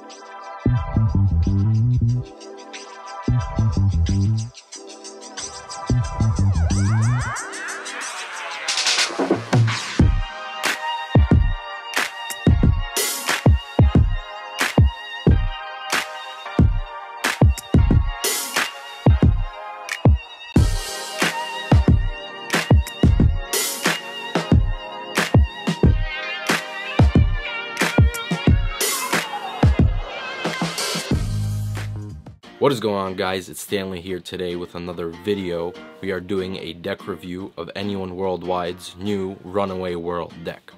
What is going on, guys? It's Stanley here today with another video. We are doing a deck review of Anyone Worldwide's new Runaway World deck.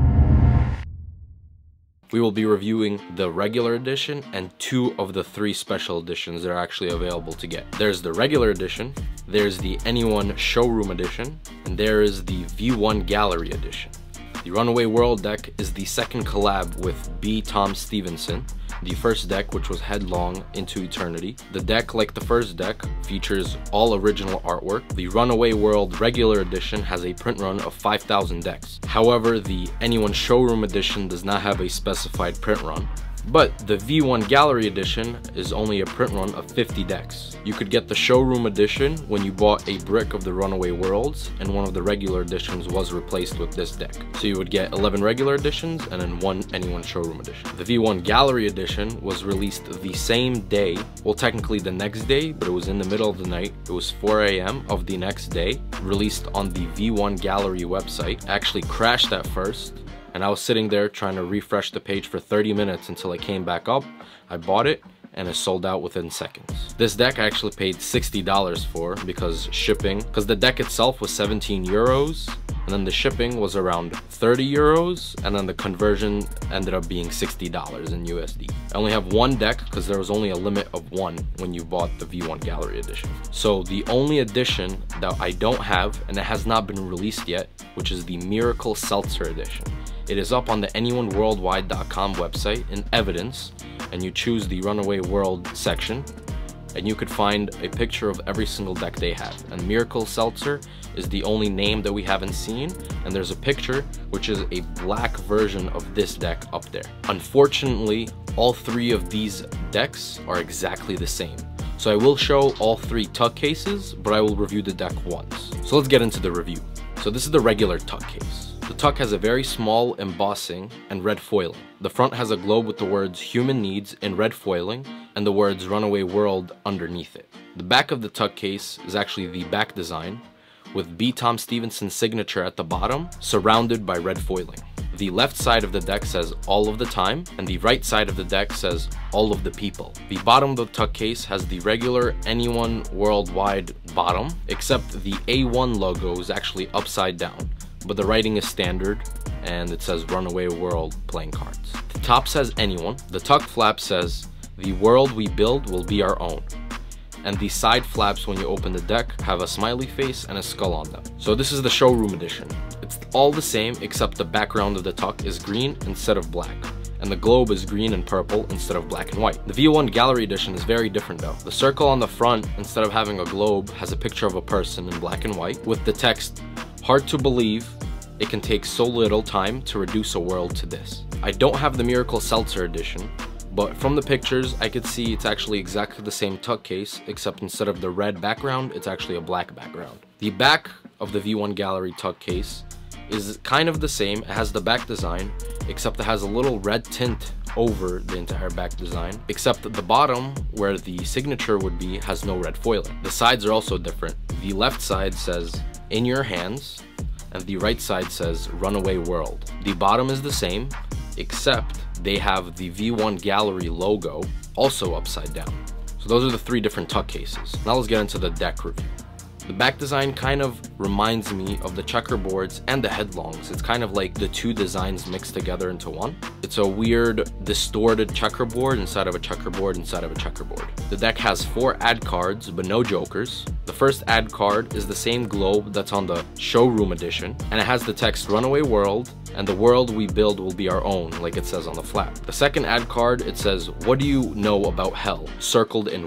We will be reviewing the regular edition and 2 of the 3 special editions that are actually available to get. There's the regular edition, there's the Anyone Showroom edition, and there is the V1 Gallery edition. The Runaway World deck is the second collab with B. Tom Stevenson, the first deck, which was Headlong into Eternity. The deck, like the first deck, features all original artwork. The Runaway World regular edition has a print run of 5,000 decks. However, the Anyone Showroom edition does not have a specified print run. But the V1 Gallery edition is only a print run of 50 decks. You could get the Showroom edition when you bought a brick of the Runaway Worlds, and one of the regular editions was replaced with this deck. So you would get 11 regular editions and then 1 Anyone Showroom edition. The V1 Gallery edition was released the same day, well technically the next day, but it was in the middle of the night. It was 4 AM of the next day, released on the V1 Gallery website. It actually crashed at first, and I was sitting there trying to refresh the page for 30 minutes until it came back up. I bought it and it sold out within seconds. This deck I actually paid $60 for because the deck itself was 17 euros, and then the shipping was around 30 euros, and then the conversion ended up being $60 in USD. I only have 1 deck because there was only a limit of 1 when you bought the V1 Gallery edition. So the only edition that I don't have, and it has not been released yet, which is the Miracle Seltzer edition. It is up on the anyoneworldwide.com website in evidence, and you choose the Runaway World section, and you could find a picture of every single deck they have. And Miracle Seltzer is the only name that we haven't seen, and there's a picture which is a black version of this deck up there. Unfortunately, all 3 of these decks are exactly the same. So I will show all 3 tuck cases, but I will review the deck once. So let's get into the review. So this is the regular tuck case. The tuck has a very small embossing and red foiling. The front has a globe with the words Human Needs in red foiling and the words Runaway World underneath it. The back of the tuck case is actually the back design, with B. Tom Stevenson's signature at the bottom, surrounded by red foiling. The left side of the deck says All of the Time, and the right side of the deck says All of the People. The bottom of the tuck case has the regular Anyone Worldwide bottom, except the A1 logo is actually upside down, but the writing is standard, and it says Runaway World playing cards. The top says Anyone. The tuck flap says The world we build will be our own. And the side flaps, when you open the deck, have a smiley face and a skull on them. So this is the Showroom edition. It's all the same, except the background of the tuck is green instead of black, and the globe is green and purple instead of black and white. The V1 Gallery edition is very different though. The circle on the front, instead of having a globe, has a picture of a person in black and white with the text, "Hard to believe it can take so little time to reduce a world to this." I don't have the Miracle Seltzer edition, but from the pictures I could see it's actually exactly the same tuck case, except instead of the red background, it's actually a black background. The back of the V1 Gallery tuck case is kind of the same. It has the back design, except it has a little red tint over the entire back design, except the bottom, where the signature would be, has no red foiling. The sides are also different. The left side says "In Your Hands," and the right side says "Runaway World." The bottom is the same, except they have the V1 Gallery logo also upside down. So those are the 3 different tuck cases. Now let's get into the deck review. The back design kind of reminds me of the checkerboards and the headlongs. It's kind of like the 2 designs mixed together into one. It's a weird, distorted checkerboard inside of a checkerboard inside of a checkerboard. The deck has 4 ad cards, but no jokers. The first ad card is the same globe that's on the Showroom edition, and it has the text "Runaway World," and "The world we build will be our own," like it says on the flap. The second ad card, it says "What do you know about hell?" circled in red.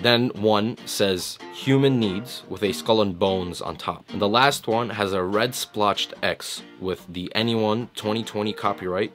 Then one says human needs with a skull and bones on top. And the last one has a red splotched X with the Anyone 2020 copyright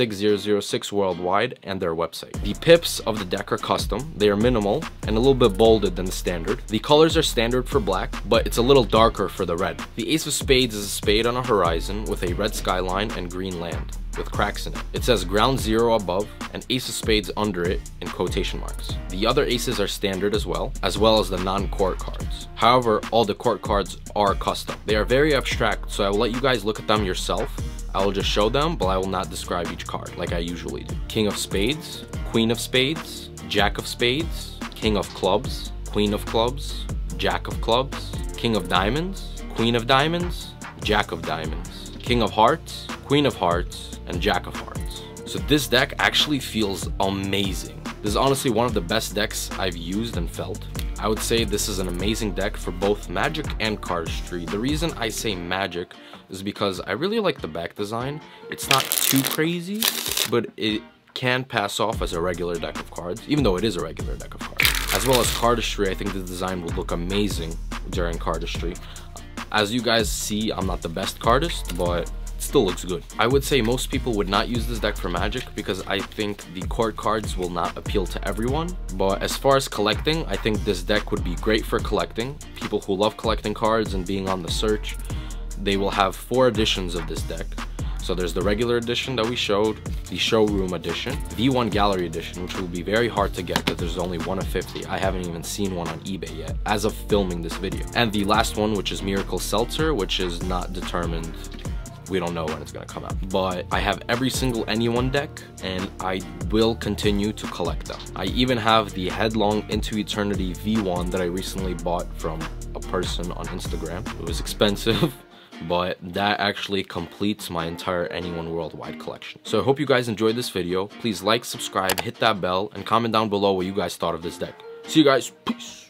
6006 worldwide and their website. The pips of the deck are custom. They are minimal and a little bit bolded than the standard. The colors are standard for black, but it's a little darker for the red. The ace of spades is a spade on a horizon with a red skyline and green land with cracks in it. It says ground zero above and ace of spades under it in quotation marks. The other aces are standard as well as the non-court cards. However, all the court cards are custom. They are very abstract, so I will let you guys look at them yourself. I will just show them, but I will not describe each card like I usually do. King of spades, queen of spades, jack of spades, king of clubs, queen of clubs, jack of clubs, king of diamonds, queen of diamonds, jack of diamonds, king of hearts, queen of hearts, and jack of hearts. So this deck actually feels amazing. This is honestly one of the best decks I've used and felt. I would say this is an amazing deck for both Magic and Cardistry. The reason I say Magic is because I really like the back design. It's not too crazy, but it can pass off as a regular deck of cards, even though it is a regular deck of cards. As well as Cardistry, I think the design will look amazing during Cardistry. As you guys see, I'm not the best cardist, but still looks good. I would say most people would not use this deck for Magic because I think the court cards will not appeal to everyone. But as far as collecting, I think this deck would be great for collecting. People who love collecting cards and being on the search, they will have 4 editions of this deck. So there's the regular edition that we showed, the showroom edition, V1 gallery edition, which will be very hard to get because there's only 1 of 50. I haven't even seen one on eBay yet as of filming this video. And the last one, which is Miracle Seltzer, which is not determined. We don't know when it's gonna come out, but I have every single Anyone deck and I will continue to collect them. I even have the Headlong Into Eternity V1 that I recently bought from a person on Instagram. It was expensive, but that actually completes my entire Anyone worldwide collection. So I hope you guys enjoyed this video. Please like, subscribe, hit that bell, and comment down below what you guys thought of this deck. See you guys, peace.